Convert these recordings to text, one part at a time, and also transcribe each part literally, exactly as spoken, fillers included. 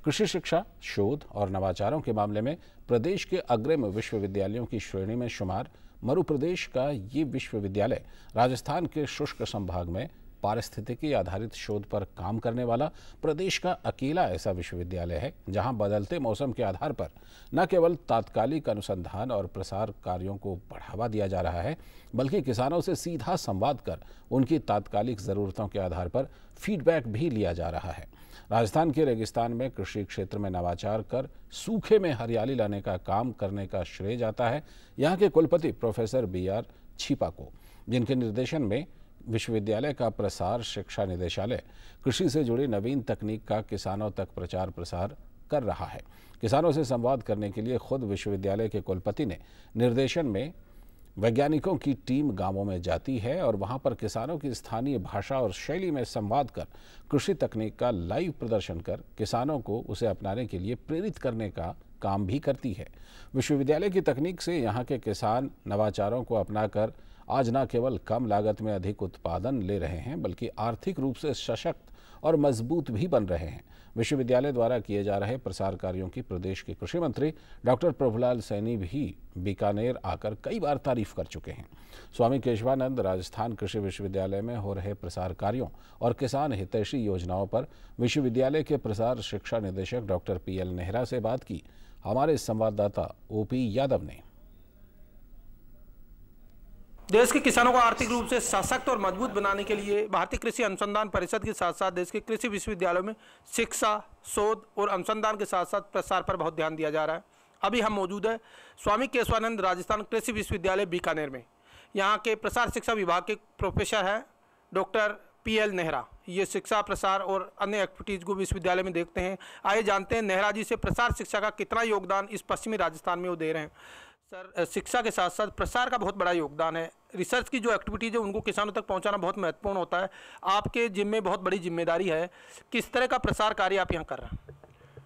कृषि शिक्षा, शोध और नवाचारों के मामले में प्रदेश के अग्रिम विश्वविद्यालयों की श्रेणी में शुमार मध्य प्रदेश का ये विश्वविद्यालय राजस्थान के शुष्क संभाग में पारिस्थितिकी आधारित शोध पर काम करने वाला प्रदेश का अकेला ऐसा विश्वविद्यालय है जहां बदलते मौसम के आधार पर न केवल तात्कालिक अनुसंधान और प्रसार कार्यों को बढ़ावा दिया जा रहा है, बल्कि किसानों से सीधा संवाद कर उनकी तात्कालिक ज़रूरतों के आधार पर फीडबैक भी लिया जा रहा है। राजस्थान के रेगिस्तान में कृषि क्षेत्र में नवाचार कर सूखे में हरियाली लाने का काम करने का श्रेय जाता है यहाँ के कुलपति प्रोफेसर बी आर छिपा को, जिनके निर्देशन में विश्वविद्यालय का प्रसार शिक्षा निदेशालय कृषि से जुड़ी नवीन तकनीक का किसानों तक प्रचार प्रसार कर रहा है। किसानों से संवाद करने के लिए खुद विश्वविद्यालय के कुलपति ने निर्देशन में वैज्ञानिकों की टीम गांवों में जाती है और वहां पर किसानों की स्थानीय भाषा और शैली में संवाद कर कृषि तकनीक का लाइव प्रदर्शन कर किसानों को उसे अपनाने के लिए प्रेरित करने का काम भी करती है। विश्वविद्यालय की तकनीक से यहाँ के किसान नवाचारों को अपनाकर आज न केवल कम लागत में अधिक उत्पादन ले रहे हैं, बल्कि आर्थिक रूप से सशक्त और मजबूत भी बन रहे हैं। विश्वविद्यालय द्वारा किए जा रहे प्रसार कार्यों की प्रदेश के कृषि मंत्री डॉक्टर प्रभुलाल सैनी भी बीकानेर आकर कई बार तारीफ कर चुके हैं। स्वामी केशवानंद राजस्थान कृषि विश्वविद्यालय में हो रहे प्रसार कार्यों और किसान हितैषी योजनाओं पर विश्वविद्यालय के प्रसार शिक्षा निदेशक डॉक्टर पी एल नेहरा से बात की हमारे संवाददाता ओ पी यादव ने। देश के किसानों को आर्थिक रूप से सशक्त और मजबूत बनाने के लिए भारतीय कृषि अनुसंधान परिषद के साथ साथ देश के कृषि विश्वविद्यालयों में शिक्षा, शोध और अनुसंधान के साथ साथ प्रसार पर बहुत ध्यान दिया जा रहा है। अभी हम मौजूद है स्वामी केशवानंद राजस्थान कृषि विश्वविद्यालय बीकानेर में। यहाँ के प्रसार शिक्षा विभाग के प्रोफेसर हैं डॉक्टर पी एल नेहरा। ये शिक्षा, प्रसार और अन्य एक्टिविटीज़ को विश्वविद्यालय में देखते हैं। आइए जानते हैं नेहरा जी से प्रसार शिक्षा का कितना योगदान इस पश्चिमी राजस्थान में वो दे रहे हैं। सर, शिक्षा के साथ साथ प्रसार का बहुत बड़ा योगदान है। रिसर्च की जो एक्टिविटीज़ है उनको किसानों तक पहुंचाना बहुत महत्वपूर्ण होता है। आपके जिम्मे बहुत बड़ी जिम्मेदारी है। किस तरह का प्रसार कार्य आप यहाँ कर रहे हैं?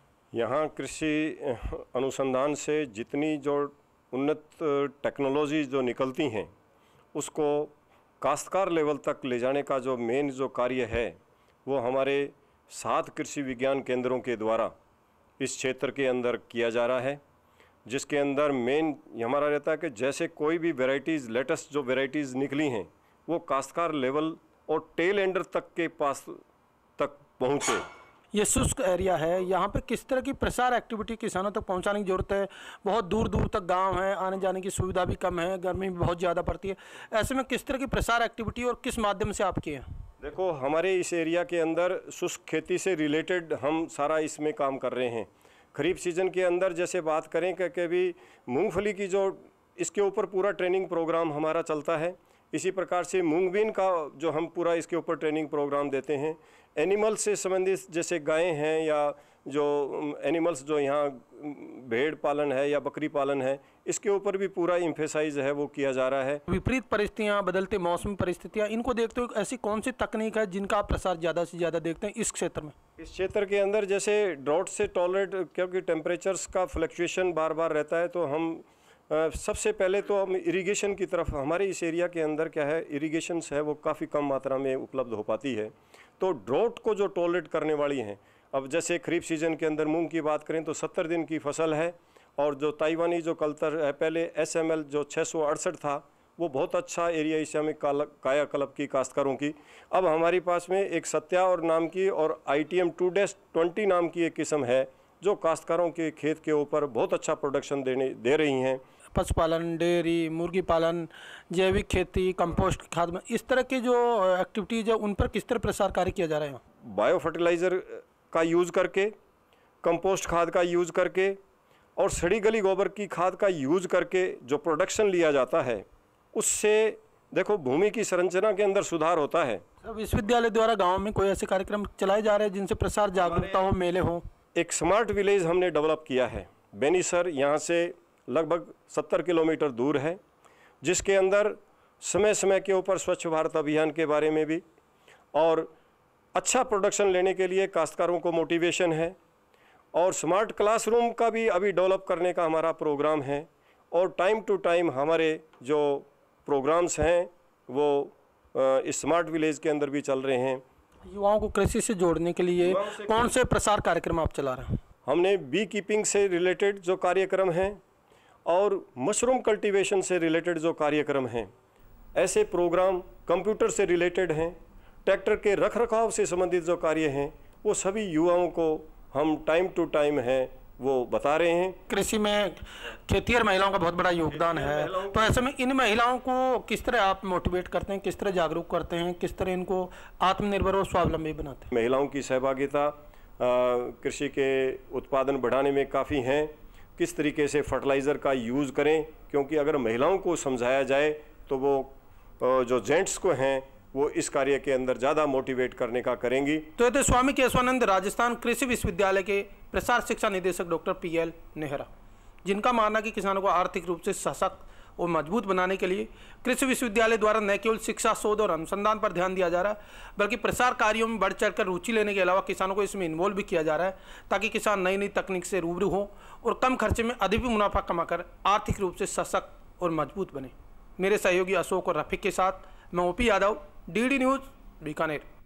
यहाँ कृषि अनुसंधान से जितनी जो उन्नत टेक्नोलॉजी जो निकलती हैं उसको काश्तकार लेवल तक ले जाने का जो मेन जो कार्य है वो हमारे सात कृषि विज्ञान केंद्रों के द्वारा इस क्षेत्र के अंदर किया जा रहा है, जिसके अंदर मेन हमारा रहता है कि जैसे कोई भी वैरायटीज़ लेटेस्ट जो वैरायटीज़ निकली हैं वो काश्तकार लेवल और टेल एंडर तक के पास तक पहुँचे। ये शुष्क एरिया है, यहाँ पे किस तरह की प्रसार एक्टिविटी किसानों तक पहुँचाने की ज़रूरत है? बहुत दूर दूर तक गांव है, आने जाने की सुविधा भी कम है, गर्मी भी बहुत ज़्यादा पड़ती है। ऐसे में किस तरह की प्रसार एक्टिविटी और किस माध्यम से आप किए? देखो, हमारे इस एरिया के अंदर शुष्क खेती से रिलेटेड हम सारा इसमें काम कर रहे हैं। खरीफ सीजन के अंदर जैसे बात करें कि अभी मूंगफली की जो इसके ऊपर पूरा ट्रेनिंग प्रोग्राम हमारा चलता है, इसी प्रकार से मूंगबीन का जो हम पूरा इसके ऊपर ट्रेनिंग प्रोग्राम देते हैं। एनिमल से संबंधित जैसे गायें हैं या जो एनिमल्स जो यहाँ भेड़ पालन है या बकरी पालन है, इसके ऊपर भी पूरा इम्फेसाइज है वो किया जा रहा है। विपरीत परिस्थितियाँ, बदलते मौसमी परिस्थितियाँ, इनको देखते हुए ऐसी कौन सी तकनीक है जिनका आप प्रसार ज़्यादा से ज़्यादा देखते हैं इस क्षेत्र में? इस क्षेत्र के अंदर जैसे ड्रॉट से टॉलरेट, क्योंकि टेम्परेचर्स का फ्लक्चुएशन बार बार रहता है, तो हम Uh, सबसे पहले तो हम इरिगेशन की तरफ, हमारे इस एरिया के अंदर क्या है, इरिगेशंस है वो काफ़ी कम मात्रा में उपलब्ध हो पाती है, तो ड्रॉट को जो टॉलरेट करने वाली हैं, अब जैसे खरीफ सीजन के अंदर मूंग की बात करें तो सत्तर दिन की फसल है, और जो ताइवानी जो कल्चर है पहले एस एम एल जो छः सौ अड़सठ था वो बहुत अच्छा एरिया इस समय कायाकल्प की काश्तकारों की। अब हमारे पास में एक सत्या और नाम की और I T M two dash twenty नाम की एक किस्म है जो काश्तकारों के खेत के ऊपर बहुत अच्छा प्रोडक्शन देने दे रही हैं। पशुपालन, डेयरी, मुर्गी पालन, जैविक खेती, कंपोस्ट खाद में इस तरह की जो एक्टिविटीज़ है उन पर किस तरह प्रसार कार्य किया जा रहा है? बायो फर्टिलाइज़र का यूज़ करके, कंपोस्ट खाद का यूज़ करके और सड़ी गली गोबर की खाद का यूज़ करके जो प्रोडक्शन लिया जाता है उससे देखो भूमि की संरचना के अंदर सुधार होता है। विश्वविद्यालय द्वारा गाँव में कोई ऐसे कार्यक्रम चलाए जा रहे हैं जिनसे प्रसार जागरूकता हो, मेले हो? एक स्मार्ट विलेज हमने डेवलप किया है। बेनीसर यहाँ से लगभग सत्तर किलोमीटर दूर है, जिसके अंदर समय समय के ऊपर स्वच्छ भारत अभियान के बारे में भी और अच्छा प्रोडक्शन लेने के लिए काश्तकारों को मोटिवेशन है, और स्मार्ट क्लासरूम का भी अभी डेवलप करने का हमारा प्रोग्राम है, और टाइम टू टाइम हमारे जो प्रोग्राम्स हैं वो इस स्मार्ट विलेज के अंदर भी चल रहे हैं। युवाओं को कृषि से जोड़ने के लिए कौन से प्रसार कार्यक्रम आप चला रहे हैं? हमने बी कीपिंग से रिलेटेड जो कार्यक्रम हैं और मशरूम कल्टीवेशन से रिलेटेड जो कार्यक्रम हैं, ऐसे प्रोग्राम कंप्यूटर से रिलेटेड हैं, ट्रैक्टर के रख रखाव से संबंधित जो कार्य हैं, वो सभी युवाओं को हम टाइम टू टाइम है वो बता रहे हैं। कृषि में खेतिहर महिलाओं का बहुत बड़ा योगदान है, तो ऐसे में इन महिलाओं को किस तरह आप मोटिवेट करते हैं, किस तरह जागरूक करते हैं, किस तरह इनको आत्मनिर्भर और स्वावलंबी बनाते हैं? महिलाओं की सहभागिता कृषि के उत्पादन बढ़ाने में काफ़ी हैं। किस तरीके से फर्टिलाइज़र का यूज़ करें, क्योंकि अगर महिलाओं को समझाया जाए तो वो जो जेंट्स को हैं वो इस कार्य के अंदर ज़्यादा मोटिवेट करने का करेंगी। तो ये थे स्वामी केशवानंद राजस्थान कृषि विश्वविद्यालय के प्रसार शिक्षा निदेशक डॉक्टर पी एल नेहरा, जिनका मानना कि किसानों को आर्थिक रूप से सशक्त और मजबूत बनाने के लिए कृषि विश्वविद्यालय द्वारा न केवल शिक्षा, शोध और अनुसंधान पर ध्यान दिया जा रहा है, बल्कि प्रसार कार्यों में बढ़ चढ़कर रुचि लेने के अलावा किसानों को इसमें इन्वॉल्व भी किया जा रहा है, ताकि किसान नई नई तकनीक से रूबरू हों और कम खर्चे में अधिक मुनाफा कमाकर आर्थिक रूप से सशक्त और मजबूत बने। मेरे सहयोगी अशोक और रफीक के साथ मैं OP Yadav, D D news, Bikaner.